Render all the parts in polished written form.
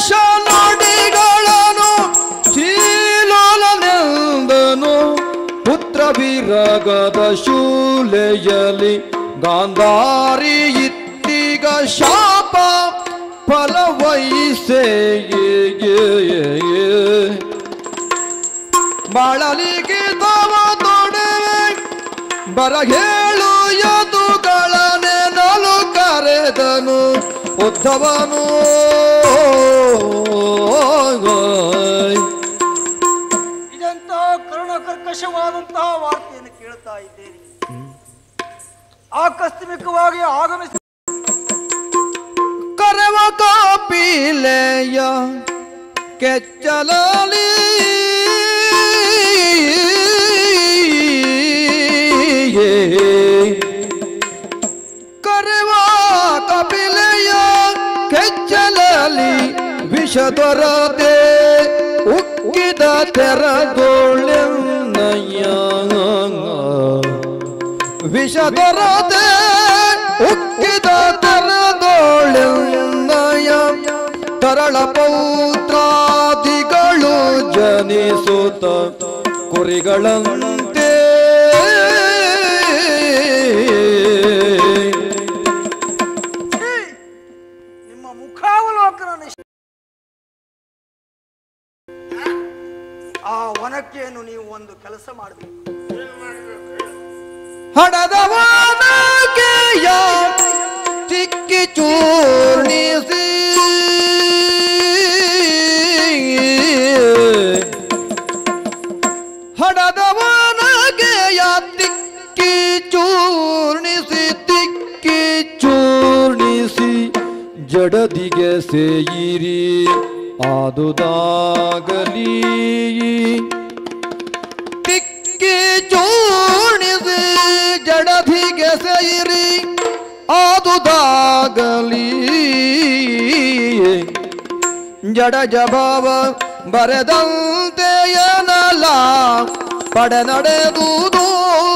ವೇಷ ನುಡಿಗಳನ್ನು ಶೀಲೋಲನೆಂದನು ಪುತ್ರ ವಿರಗದ ಶೂಲೆಯಲಿ ಗಾಂಧಾರಿ ಇತ್ತಿಗ ಶಾಪ ಫಲವಹಿಸೆ ಬಾಳಲಿಗೆ ತವ ತೊಡವೆ ಬರಗೇಳು ಯದುಗಳನೆ ನಲು ಕರೆದನು ಉದ್ಧವನು ಇದಂತಹ ಕರ್ಕಶವಾದಂತಹ ವಾರ್ತೆಯನ್ನು ಕೇಳ್ತಾ ಇದ್ದೇನೆ. ಆಕಸ್ಮಿಕವಾಗಿ ಆಗಮಿಸಿ ಕರೆವ ಕಾಪಿಲೆಯ ಕೆಚ್ಚಲಲಿ ಕರೆವ ಕಪಿಲೆಯ ಕೆಚ್ಚಲಲಿ ವಿಷದೊರದೆ ಉಕ್ಕಿದ ತೆರಗೋಳೆನ್ನಯ್ಯ ವಿಷದೊರದೆ ಉಕ್ಕಿದ ತೆರಗೋಳೆನ್ನಯ್ಯ ತರಳ ಪೌತ್ರಾದಿಗಳು ಜನಿಸುತ್ತ ಕುರಿಗಳಂತೆ ನಿಮ್ಮ ಮುಖಾವಲೋಕನ ಆ ವನಕ್ಕೆಯನ್ನು ನೀವು ಒಂದು ಕೆಲಸ ಮಾಡಬೇಕು. ಹಡದವನಕೆಯ ಚಿಕ್ಕಿ ಚೂರ್ಣಿಸಿ ಹಡದವನಗೆಯ ತಿಕ್ಕಿ ಚೂರ್ಣಿಸಿ ತಿಕ್ಕಿ ಚೂರ್ಣಿಸಿ ಜಡದಿಗೆ ಸೇಯಿರಿ ಆದುದಾಗಲಿ ತಿಕ್ಕಿ ಚೂರ್ಣಿಸಿ ಜಡದಿಗೆ ಸೇಯಿರಿ ಆದುದಾಗಲಿ ಜಡ ಜಭಾವ ಬರೆದಂತೆ ಏನಲ್ಲ ಪಡೆ ನಡೆದುದು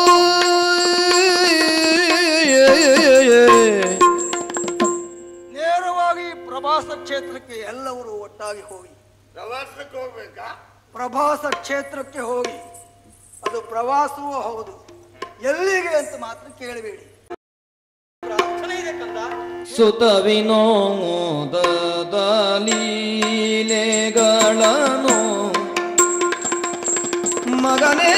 ನೇರವಾಗಿ ಪ್ರಭಾಸ ಕ್ಷೇತ್ರಕ್ಕೆ ಎಲ್ಲರೂ ಒಟ್ಟಾಗಿ ಹೋಗಿ. ಪ್ರವಾಸಕ್ಕೆ ಹೋಗ್ಬೇಕಾ? ಪ್ರಭಾಸ ಕ್ಷೇತ್ರಕ್ಕೆ ಹೋಗಿ. ಅದು ಪ್ರವಾಸವೂ ಹೌದು. ಎಲ್ಲಿಗೆ ಅಂತ ಮಾತ್ರ ಕೇಳಬೇಡಿ. ಪ್ರಾರ್ಥನೆ ಇದೆ ಕಂದ. ಸುತ ವಿನೋದದ ಲೀಲೆಗಳನ್ನು ಮಗನೇ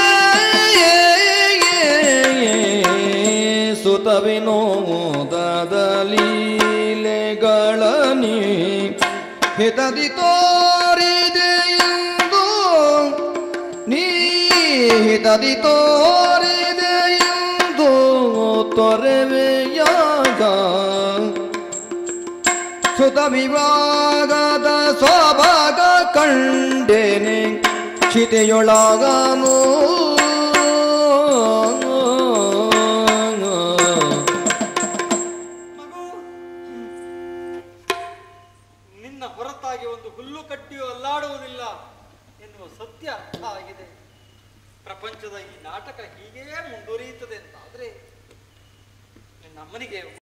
ಸುತ ವಿನೋದದ ಲೀಲೆಗಳನಿ ಹಿತದಿ ತೋರಿದೆ ಎಂದು ನೀ ಹಿತದಿ ತೋರಿದೆ ಎಂದು ತೊರೆವೆಯಾಗ ಸುತ ವಿಭಾಗದ ಸ್ವಭಾಗ ಕಂಡೇನೆ ಕ್ಷಿತೆಯೊಳಗನು ಮಗು, ನಿನ್ನ ಹೊರತಾಗಿ ಒಂದು ಹುಲ್ಲು ಕಟ್ಟಿಯೂ ಅಲ್ಲಾಡುವುದಿಲ್ಲ ಎನ್ನುವ ಸತ್ಯ ಅರ್ಥ ಆಗಿದೆ. ಪ್ರಪಂಚದ ಈ ನಾಟಕ ಹೀಗೇ ಮುಂದುವರಿಯುತ್ತದೆ ಅಂತಾದ್ರೆ ನಿನ್ನ ಅಮ್ಮನಿಗೆ